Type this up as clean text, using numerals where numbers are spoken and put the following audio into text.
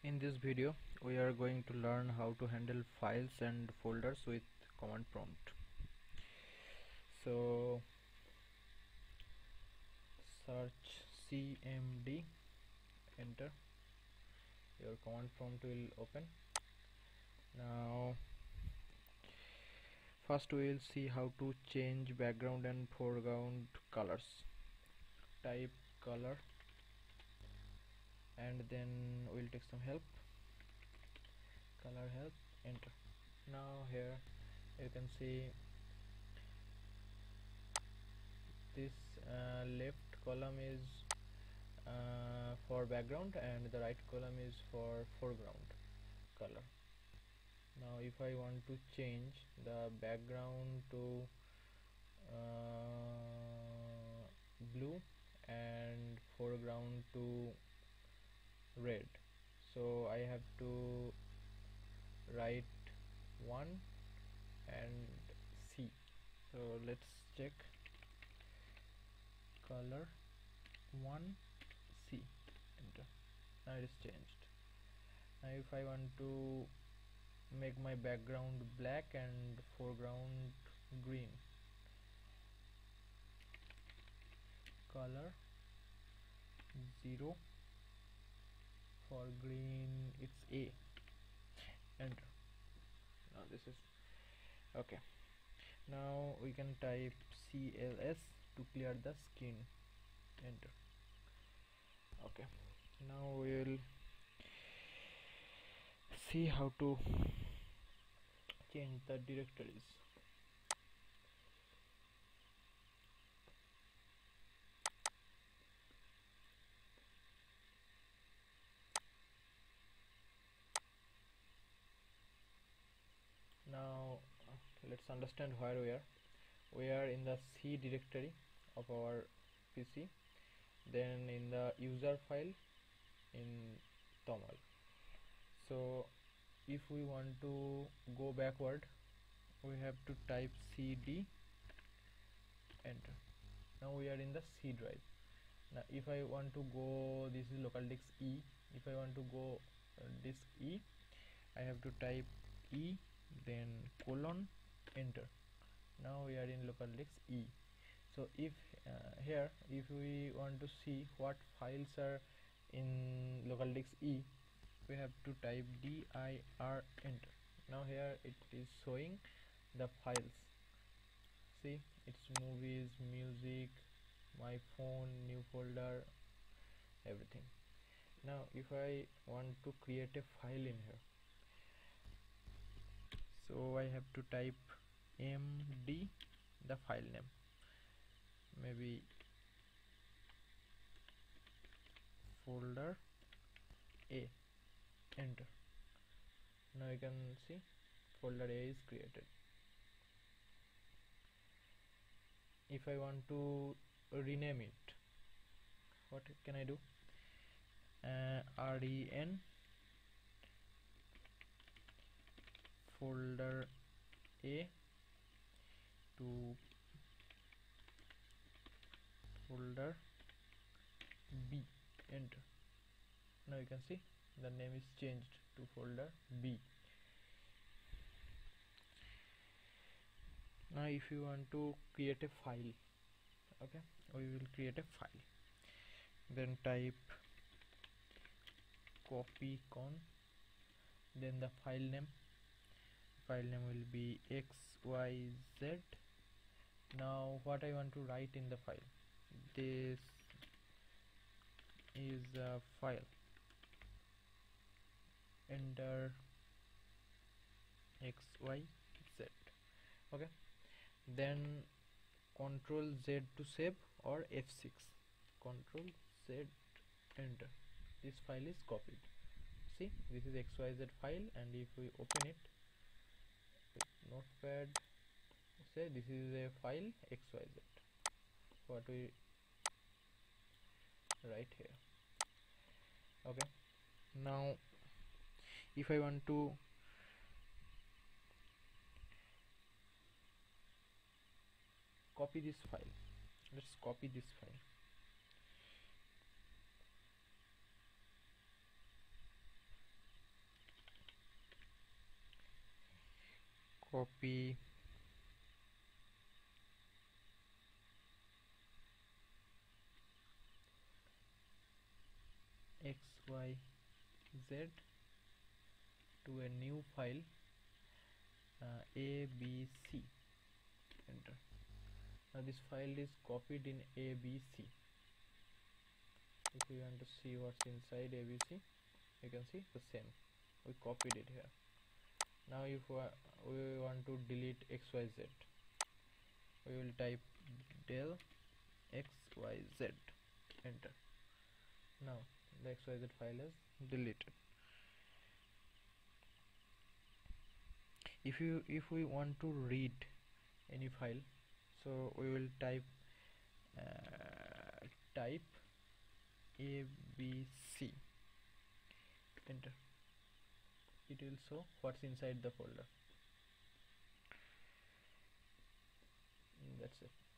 In this video we are going to learn how to handle files and folders with command prompt. So search cmd, enter, your command prompt will open. Now first we will see how to change background and foreground colors. Type color and then we'll take some help, color help, enter. Now here you can see this left column is for background and the right column is for foreground color. Now if I want to change the background to blue and foreground to red, so I have to write 1 and C. So let's check color 1 C, enter. Now it is changed. Now if I want to make my background black and foreground green, color 0, for green it's A, enter. Now this is okay. Now we can type CLS to clear the screen, enter. Okay, now we will see how to change the directories. Now let's understand where we are. We are in the C directory of our PC, then in the user file in toml. So if we want to go backward, we have to type cd, enter. Now we are in the C drive. Now if I want to go, this is local disk E, if I want to go disk E, I have to type E then colon, enter. Now we are in local disk E. So if here if we want to see what files are in local disk E, we have to type dir, enter. Now here it is showing the files. See, it's movies, music, my phone, new folder, everything. Now if I want to create a file in here, so I have to type md, the file name, maybe folder A, enter. Now you can see folder A is created. If I want to rename it, what can I do? ren folder A to folder B, enter. Now you can see the name is changed to folder B. Now if you want to create a file, okay, we will create a file, then type copycon, then the file name will be xyz. Now what I want to write in the file, this is a file, enter xyz, okay. Then Ctrl Z to save or F6, Ctrl Z, enter. This file is copied. See, this is xyz file, and if we open it with notepad, say this is a file xyz, what we write here, okay. Now if I want to copy this file, let's copy this file. copy xyz to a new file abc. Enter. Now this file is copied in abc. If you want to see what's inside abc, you can see the same. We copied it here. Now if we want to delete xyz, we will type del xyz. Enter. Now the xyz file is deleted. If we want to read any file, so we will type abc. Enter. It will show what's inside the folder. That's it.